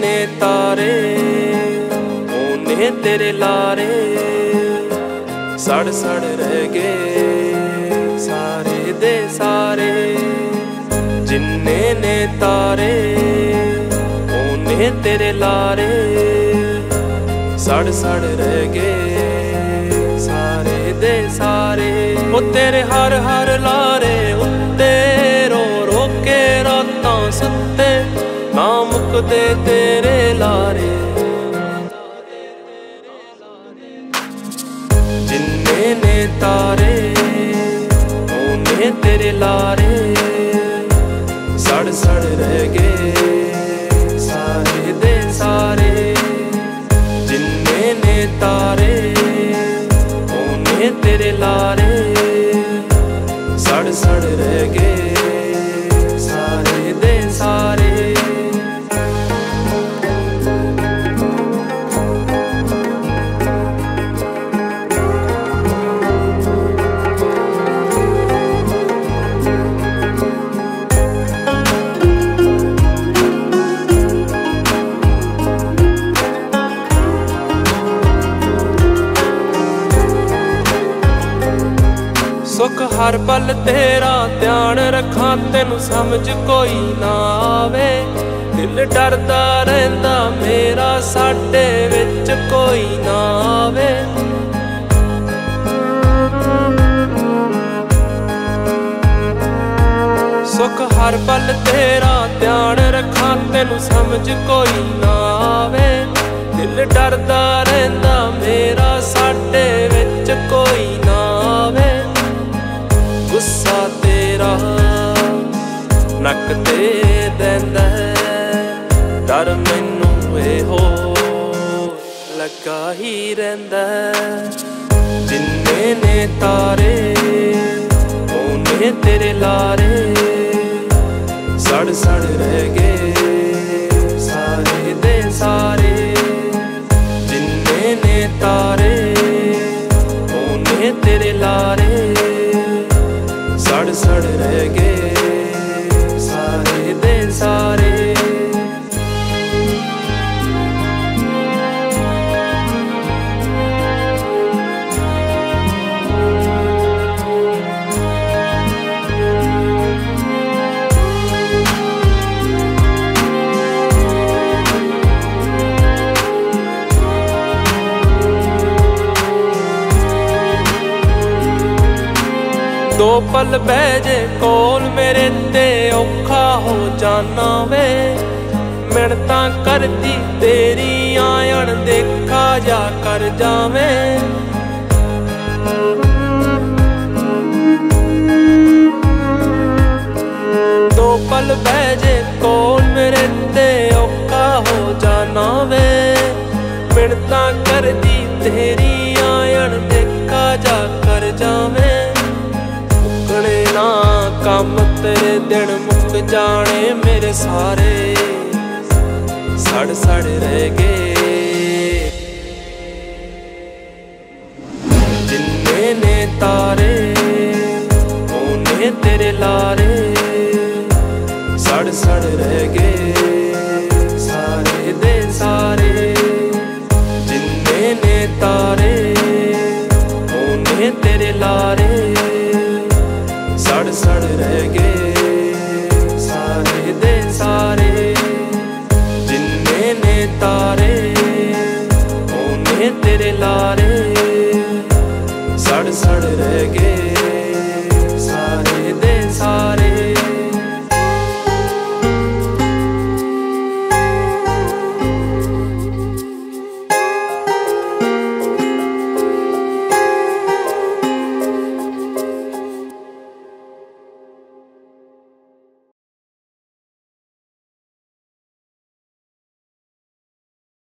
ने तारे होने तेरे लारे, सड़ सड़ रह गए सारे दे सारे। जिन्ने ने तारे होने तेरे लारे, सड़ सड़ रह गए सारे दे सारे। वो तेरे हर हर लारे उत्ते रो रो के रातां सुत्ते, ना मुकदे तेरे लारे। जिन्ने ने तारे होने तेरे लारे, सड़ सड़ रह गए सारे दे सारे। जिन्ने ने तारे होने तेरे लारे, सड़ सड़ रह गए सारे दे सारे। सुख हर पल तेरा ध्यान रखां, तेनू समझ कोई ना आवे। दिल डरदा रहिंदा मेरा साडे विच कोई ना आवे। सुख हर पल तेरा ध्यान रखां, तेनू समझ कोई ना आवे। दिल डरदा रहिंदा मेरा साडे विच कोई ना आवे। गुस्सा तेरा नक ते देंदा, डर मैनू एहो लगा ही रहिंदा। जिन्ने ने तारे होने तेरे लारे, सड़ सड़ रह गए सारे दे सारे। जिन्ने ने तारे होने तेरे लारे, सड़ सड़ रह गए सारे दे सारे। दो पल बहजे कोल मेरे ते औखा हो जाना वे। मिन्नतां करदी तेरी आयण देखा जा कर जावे। दो पल बहजे कोल मेरे ते औखा हो जाना वे। मिन्नतां करदी तेरी आयण देखा जा कर जावे। ना काम तेरे दिन मुक जाने मेरे सारे, सड़ सड़ रह गए। जिन्ने ने तारे होने तेरे लारे,